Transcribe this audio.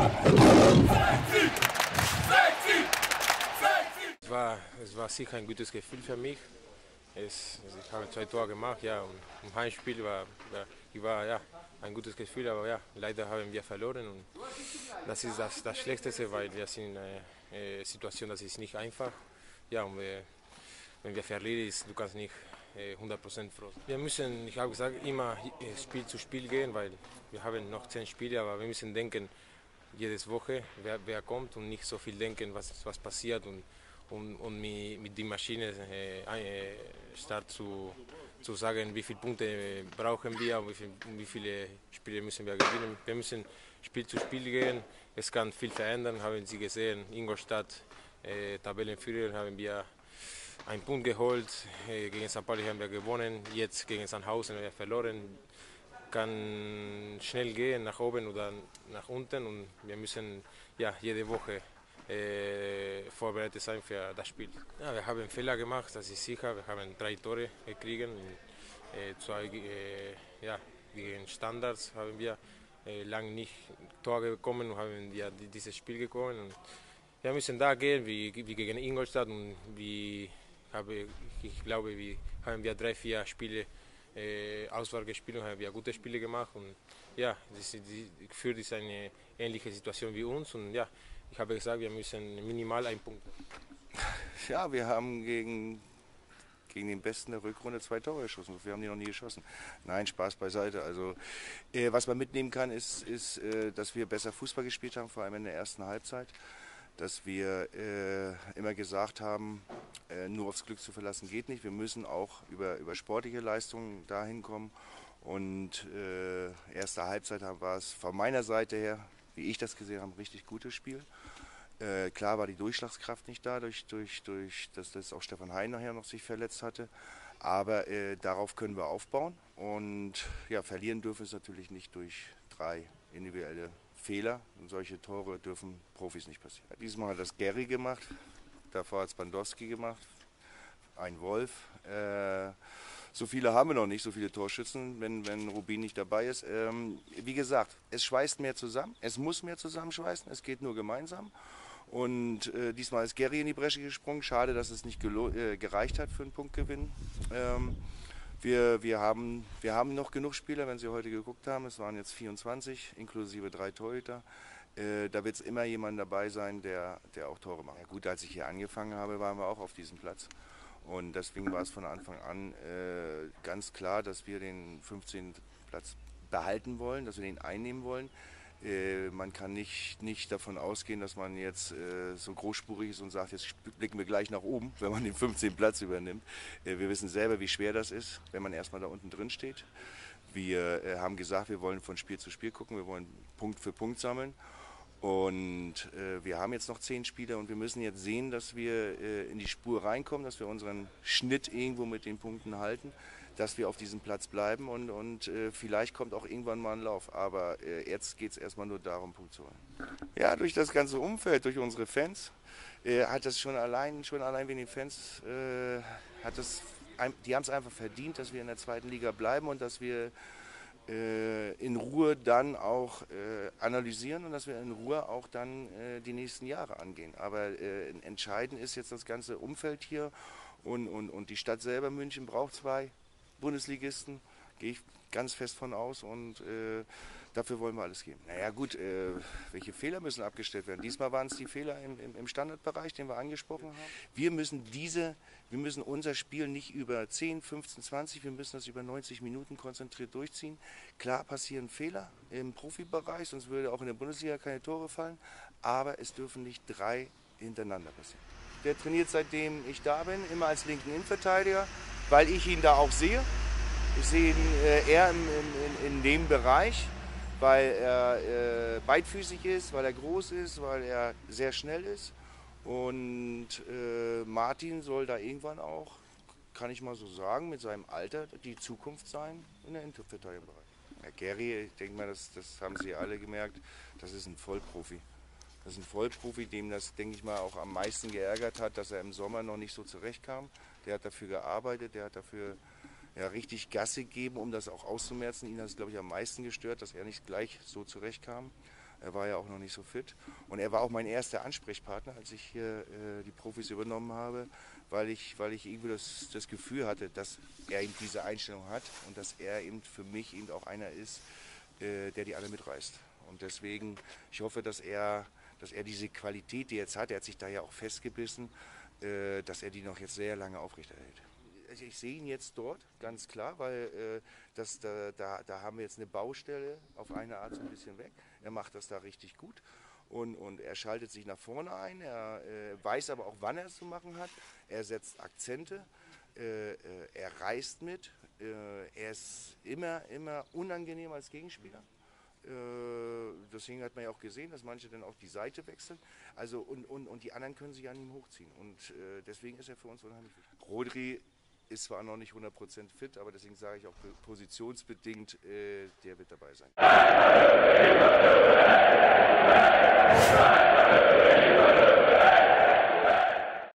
Es war sicher ein gutes Gefühl für mich. Ich habe 2 Tore gemacht, ja, und im Heimspiel war ja, ein gutes Gefühl, aber ja, leider haben wir verloren und das ist das Schlechteste, weil wir sind in einer Situation, das ist nicht einfach. Ja, und wenn wir verlieren, du kannst nicht 100% froh sein. Wir müssen, ich habe gesagt, immer Spiel zu Spiel gehen, weil wir haben noch 10 Spiele, aber wir müssen denken, jede Woche, wer kommt und nicht so viel denken, was passiert und mit der Maschine start zu sagen, wie viele Punkte brauchen wir, wie viele Spiele müssen wir gewinnen. Wir müssen Spiel zu Spiel gehen, es kann viel verändern, haben Sie gesehen, Ingolstadt, Tabellenführer, haben wir einen Punkt geholt, gegen St. Pauli haben wir gewonnen, jetzt gegen Sandhausen haben wir verloren. Kann schnell gehen, nach oben oder nach unten und wir müssen ja, jede Woche vorbereitet sein für das Spiel. Ja, wir haben Fehler gemacht, das ist sicher. Wir haben 3 Tore gekriegt. 2 ja, gegen Standards haben wir lange nicht Tore bekommen und haben ja dieses Spiel bekommen. Und wir müssen da gehen, wie gegen Ingolstadt und ich glaube, haben wir 3, 4 Spiele Auswahl gespielt und haben wir gute Spiele gemacht. Und ja, Fürth ist eine ähnliche Situation wie uns. Und ja, ich habe gesagt, wir müssen minimal einen Punkt. Ja, wir haben gegen den Besten der Rückrunde 2 Tore geschossen. Wir haben die noch nie geschossen. Nein, Spaß beiseite. Also, was man mitnehmen kann, ist, dass wir besser Fußball gespielt haben, vor allem in der ersten Halbzeit. Dass wir immer gesagt haben, nur aufs Glück zu verlassen geht nicht. Wir müssen auch über sportliche Leistungen dahin kommen. Und erste Halbzeit war es von meiner Seite her, wie ich das gesehen habe, ein richtig gutes Spiel. Klar war die Durchschlagskraft nicht da, dass auch Stefan Hein nachher noch sich verletzt hatte. Aber darauf können wir aufbauen. Und ja, verlieren dürfen es natürlich nicht durch 3 individuelle Fehler. Und solche Tore dürfen Profis nicht passieren. Diesmal hat das Gary gemacht, davor hat es Bandowski gemacht, ein Wolf. So viele haben wir noch nicht, so viele Torschützen, wenn Rubin nicht dabei ist. Wie gesagt, es schweißt mehr zusammen, es muss mehr zusammenschweißen, es geht nur gemeinsam. Und diesmal ist Gary in die Bresche gesprungen. Schade, dass es nicht gereicht hat für einen Punktgewinn. Wir haben noch genug Spieler, wenn Sie heute geguckt haben. Es waren jetzt 24, inklusive 3 Torhüter. Da wird es immer jemand dabei sein, der auch Tore macht. Ja, gut, als ich hier angefangen habe, waren wir auch auf diesem Platz. Und deswegen war es von Anfang an ganz klar, dass wir den 15. Platz behalten wollen, dass wir den einnehmen wollen. Man kann nicht davon ausgehen, dass man jetzt so großspurig ist und sagt, jetzt blicken wir gleich nach oben, wenn man den 15. Platz übernimmt. Wir wissen selber, wie schwer das ist, wenn man erstmal da unten drin steht. Wir haben gesagt, wir wollen von Spiel zu Spiel gucken, wir wollen Punkt für Punkt sammeln. Und wir haben jetzt noch 10 Spieler und wir müssen jetzt sehen, dass wir in die Spur reinkommen, dass wir unseren Schnitt irgendwo mit den Punkten halten, dass wir auf diesem Platz bleiben und vielleicht kommt auch irgendwann mal ein Lauf. Aber jetzt geht es erstmal nur darum, Punkt zu holen. Ja, durch das ganze Umfeld, durch unsere Fans, hat das schon allein wegen den Fans, die haben es einfach verdient, dass wir in der 2. Liga bleiben und dass wir in Ruhe dann auch analysieren und dass wir in Ruhe auch dann die nächsten Jahre angehen. Aber entscheidend ist jetzt das ganze Umfeld hier und die Stadt selber, München, braucht 2 Bundesligisten, gehe ich ganz fest von aus und dafür wollen wir alles geben. Naja gut, welche Fehler müssen abgestellt werden? Diesmal waren es die Fehler im Standardbereich, den wir angesprochen haben. Wir müssen unser Spiel nicht über 10, 15, 20, wir müssen das über 90 Minuten konzentriert durchziehen. Klar passieren Fehler im Profibereich, sonst würde auch in der Bundesliga keine Tore fallen, aber es dürfen nicht 3 hintereinander passieren. Der trainiert, seitdem ich da bin, immer als linken Innenverteidiger, weil ich ihn da auch sehe. Ich sehe ihn eher in dem Bereich, weil er beidfüßig ist, weil er groß ist, weil er sehr schnell ist. Und Martin soll da irgendwann auch, kann ich mal so sagen, mit seinem Alter die Zukunft sein in der Innenverteidigungsbereich. Ja, Gary, ich denke mal, das haben Sie alle gemerkt, das ist ein Vollprofi. Das ist ein Vollprofi, dem das, denke ich mal, auch am meisten geärgert hat, dass er im Sommer noch nicht so zurechtkam. Der hat dafür gearbeitet, der hat dafür richtig Gas gegeben, um das auch auszumerzen. Ihn hat es, glaube ich, am meisten gestört, dass er nicht gleich so zurechtkam. Er war ja auch noch nicht so fit. Und er war auch mein erster Ansprechpartner, als ich hier die Profis übernommen habe, weil ich irgendwie das Gefühl hatte, dass er eben diese Einstellung hat und dass er eben für mich eben auch einer ist, der die alle mitreißt. Und deswegen, ich hoffe, dass er diese Qualität, die er jetzt hat, er hat sich da ja auch festgebissen, dass er die noch jetzt sehr lange aufrechterhält. Also ich sehe ihn jetzt dort, ganz klar, weil da haben wir jetzt eine Baustelle auf eine Art so ein bisschen weg. Er macht das da richtig gut und er schaltet sich nach vorne ein. Er weiß aber auch, wann er es zu machen hat. Er setzt Akzente, er reißt mit. Er ist immer unangenehm als Gegenspieler. Deswegen hat man ja auch gesehen, dass manche dann auch die Seite wechseln. Also und die anderen können sich an ihm hochziehen. Und deswegen ist er für uns unheimlich wichtig. Rodri ist zwar noch nicht 100% fit, aber deswegen sage ich auch positionsbedingt, der wird dabei sein.